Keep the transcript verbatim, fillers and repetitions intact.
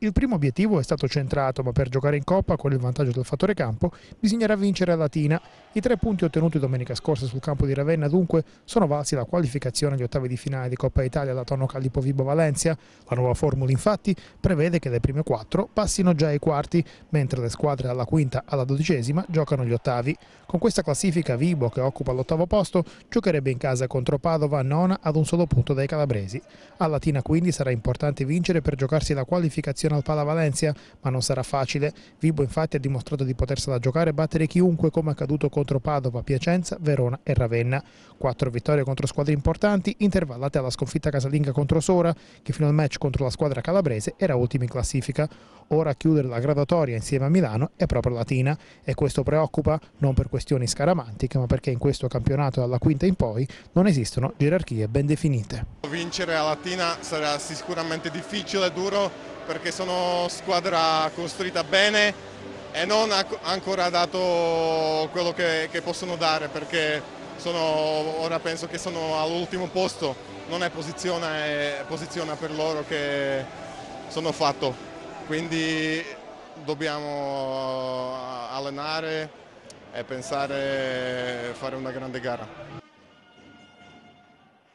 Il primo obiettivo è stato centrato, ma per giocare in Coppa, con il vantaggio del fattore campo, bisognerà vincere a Latina. I tre punti ottenuti domenica scorsa sul campo di Ravenna, dunque, sono valsi la qualificazione agli ottavi di finale di Coppa Italia alla Tonno Callipo Vibo Valencia. La nuova formula, infatti, prevede che le prime quattro passino già ai quarti, mentre le squadre dalla quinta alla dodicesima giocano gli ottavi. Con questa classifica, Vibo, che occupa l'ottavo posto, giocherebbe in casa contro Padova, nona, ad un solo punto dai calabresi. A Latina, quindi, sarà importante vincere per giocarsi la qualificazione al Pala Valencia, ma non sarà facile. Vibo infatti ha dimostrato di potersela giocare e battere chiunque, come accaduto contro Padova, Piacenza, Verona e Ravenna. Quattro vittorie contro squadre importanti, intervallate alla sconfitta casalinga contro Sora, che fino al match contro la squadra calabrese era ultima in classifica. Ora a chiudere la graduatoria insieme a Milano è proprio Latina, e questo preoccupa non per questioni scaramantiche, ma perché in questo campionato dalla quinta in poi non esistono gerarchie ben definite. Vincere a Latina sarà sicuramente difficile, duro, perché sono squadra costruita bene e non ha ancora dato quello che, che possono dare, perché sono, ora penso che sono all'ultimo posto, non è posizione, è posizione per loro che sono fatto, quindi dobbiamo allenare e pensare a fare una grande gara.